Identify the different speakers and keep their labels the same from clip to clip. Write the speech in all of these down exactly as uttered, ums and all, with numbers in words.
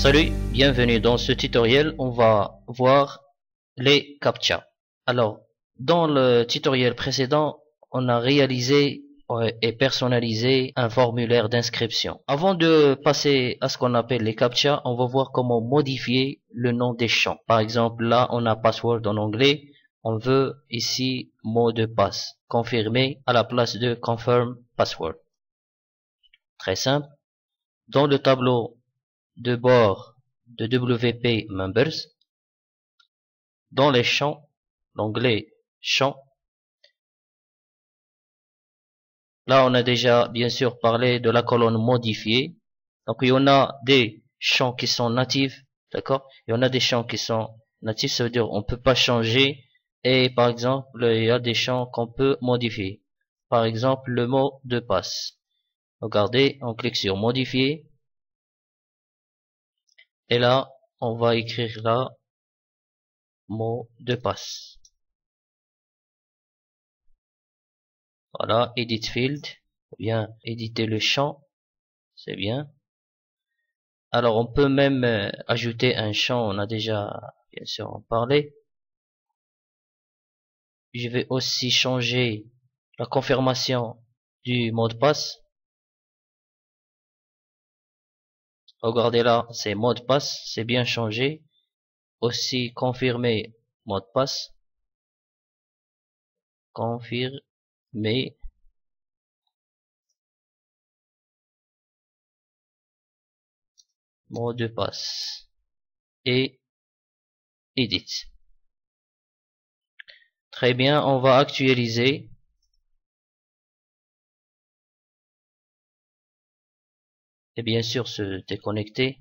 Speaker 1: Salut, bienvenue dans ce tutoriel. On va voir les CAPTCHA. Alors, dans le tutoriel précédent, on a réalisé et personnalisé un formulaire d'inscription. Avant de passer à ce qu'on appelle les CAPTCHA, on va voir comment modifier le nom des champs. Par exemple, là, on a password en anglais. On veut ici mot de passe, confirmer à la place de confirm password. Très simple. Dans le tableau de bord de W P Members, dans les champs, l'onglet champs, là on a déjà bien sûr parlé de la colonne modifiée. Donc il y en a des champs qui sont natifs, d'accord, il y en a des champs qui sont natifs, ça veut dire on peut pas changer, et par exemple il y a des champs qu'on peut modifier, par exemple le mot de passe. Regardez, on clique sur modifier, et là on va écrire là mot de passe. Voilà, edit field, ou bien éditer le champ, c'est bien. Alors on peut même euh, ajouter un champ, on a déjà bien sûr en parlé. Je vais aussi changer la confirmation du mot de passe. Regardez là, c'est mot de passe, c'est bien changé. Aussi confirmer mot de passe. Confirmer. Mot de passe. Et edit. Très bien, on va actualiser. Et bien sûr se déconnecter.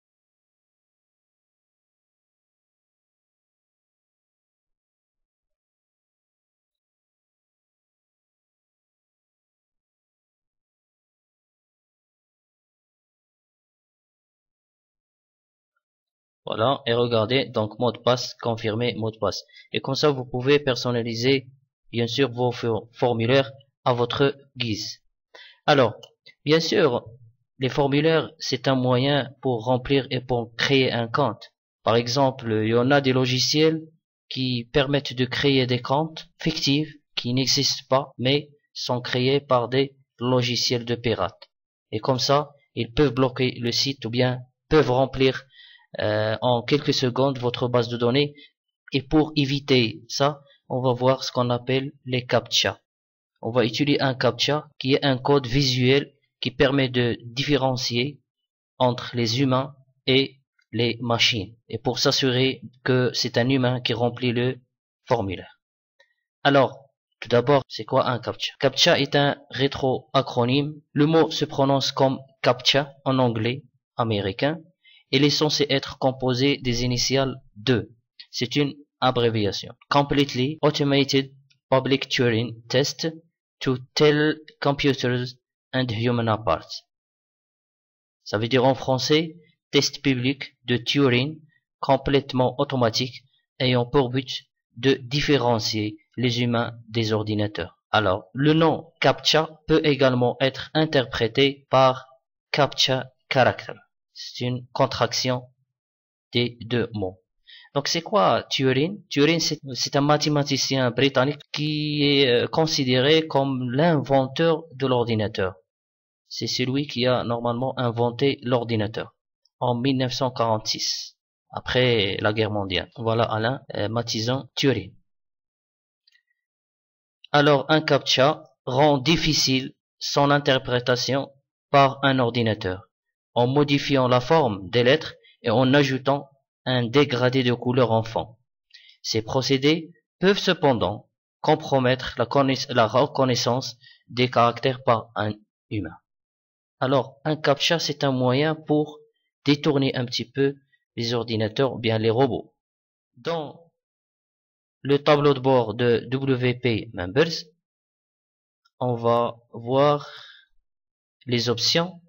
Speaker 1: Voilà, et regardez, donc mot de passe, confirmer mot de passe. Et comme ça, vous pouvez personnaliser, bien sûr, vos formulaires à votre guise. Alors, bien sûr, les formulaires, c'est un moyen pour remplir et pour créer un compte. Par exemple, il y en a des logiciels qui permettent de créer des comptes fictifs qui n'existent pas, mais sont créés par des logiciels de pirates. Et comme ça, ils peuvent bloquer le site ou bien peuvent remplir Euh, en quelques secondes votre base de données. Et pour éviter ça, on va voir ce qu'on appelle les CAPTCHA. On va utiliser un CAPTCHA qui est un code visuel qui permet de différencier entre les humains et les machines, et pour s'assurer que c'est un humain qui remplit le formulaire. Alors, tout d'abord, c'est quoi un CAPTCHA? CAPTCHA est un rétro-acronyme. Le mot se prononce comme CAPTCHA en anglais américain. Il est censé être composé des initiales deux. C'est une abréviation. Completely Automated Public Turing Test to Tell Computers and Human Apart. Ça veut dire en français, test public de Turing complètement automatique ayant pour but de différencier les humains des ordinateurs. Alors, le nom CAPTCHA peut également être interprété par CAPTCHA Character. C'est une contraction des deux mots. Donc c'est quoi Turing? Turing, c'est un mathématicien britannique qui est considéré comme l'inventeur de l'ordinateur. C'est celui qui a normalement inventé l'ordinateur en mille neuf cent quarante-six, après la guerre mondiale. Voilà Alain euh, Mathison Turing. Alors un CAPTCHA rend difficile son interprétation par un ordinateur, en modifiant la forme des lettres et en ajoutant un dégradé de couleur en fond. Ces procédés peuvent cependant compromettre la, la reconnaissance des caractères par un humain. Alors, un CAPTCHA, c'est un moyen pour détourner un petit peu les ordinateurs ou bien les robots. Dans le tableau de bord de W P Members, on va voir les options.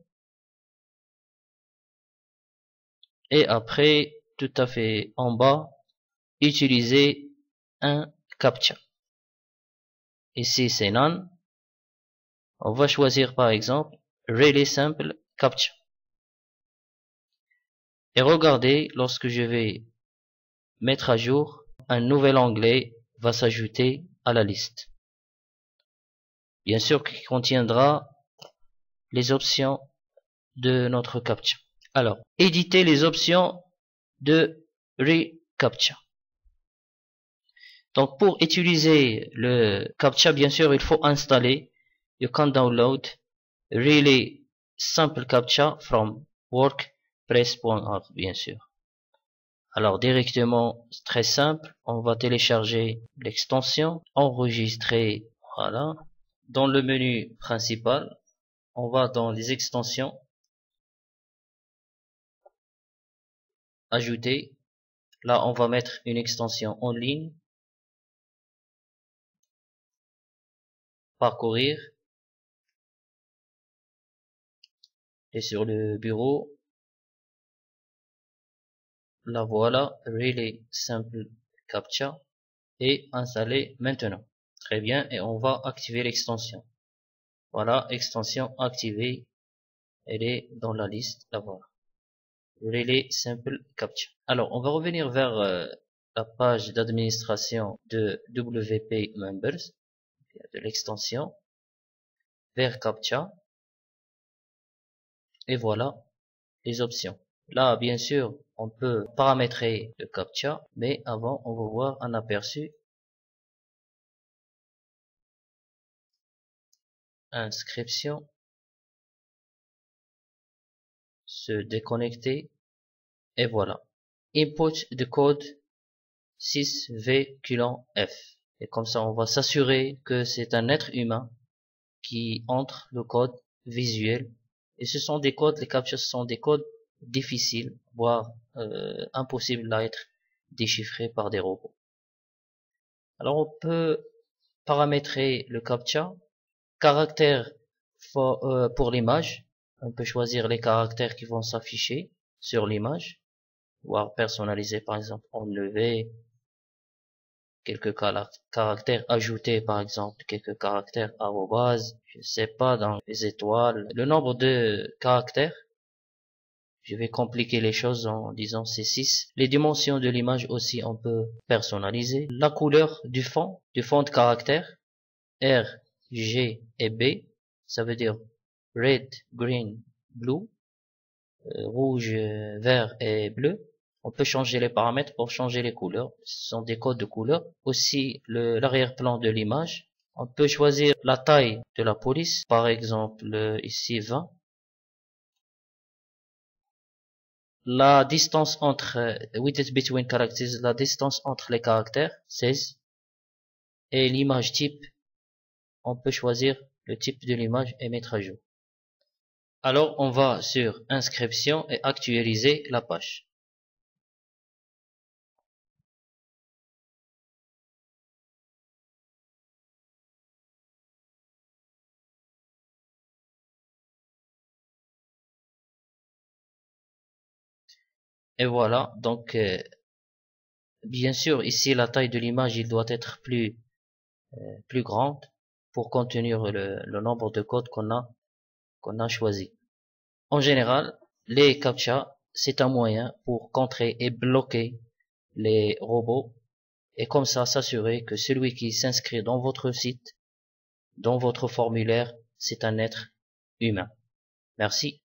Speaker 1: Et après, tout à fait en bas, utiliser un CAPTCHA. Ici, c'est None. On va choisir par exemple Really Simple CAPTCHA. Et regardez, lorsque je vais mettre à jour, un nouvel onglet va s'ajouter à la liste. Bien sûr qui contiendra les options de notre CAPTCHA. Alors, éditer les options de reCAPTCHA. Donc pour utiliser le CAPTCHA, bien sûr, il faut installer. You can download really simple CAPTCHA from workpress point org, bien sûr. Alors directement, c'est très simple, on va télécharger l'extension, enregistrer, voilà. Dans le menu principal, on va dans les extensions, ajouter. Là, on va mettre une extension en ligne, parcourir, et sur le bureau, la voilà, Really Simple CAPTCHA, et installer maintenant. Très bien, et on va activer l'extension. Voilà, extension activée, elle est dans la liste, la voilà. Really Simple CAPTCHA. Alors, on va revenir vers euh, la page d'administration de W P Members, de l'extension, vers CAPTCHA, et voilà les options. Là, bien sûr, on peut paramétrer le CAPTCHA, mais avant, on va voir un aperçu. Inscription. Se déconnecter. Et voilà. Input de code six V colon F. Et comme ça, on va s'assurer que c'est un être humain qui entre le code visuel. Et ce sont des codes, les CAPTCHA, ce sont des codes difficiles, voire euh, impossibles à être déchiffrés par des robots. Alors on peut paramétrer le CAPTCHA, caractères pour, euh, pour l'image, on peut choisir les caractères qui vont s'afficher sur l'image, voire personnaliser, par exemple enlever quelques caractères, ajouter par exemple quelques caractères arrobase, je sais pas, dans les étoiles, le nombre de caractères. Je vais compliquer les choses en disant c'est six. Les dimensions de l'image aussi, on peut personnaliser. La couleur du fond, du fond de caractère, R, G et B, ça veut dire red, green, blue, euh, rouge, vert et bleu. On peut changer les paramètres pour changer les couleurs. Ce sont des codes de couleurs. Aussi l'arrière-plan de l'image. On peut choisir la taille de la police, par exemple ici vingt. La distance entre width between characters, la distance entre les caractères, seize. Et l'image type, on peut choisir le type de l'image et mettre à jour. Alors on va sur inscription et actualiser la page. Et voilà, donc euh, bien sûr ici la taille de l'image il doit être plus euh, plus grande pour contenir le, le nombre de codes qu'on a qu'on a choisi. En général, les CAPTCHA c'est un moyen pour contrer et bloquer les robots et comme ça s'assurer que celui qui s'inscrit dans votre site, dans votre formulaire, c'est un être humain. Merci.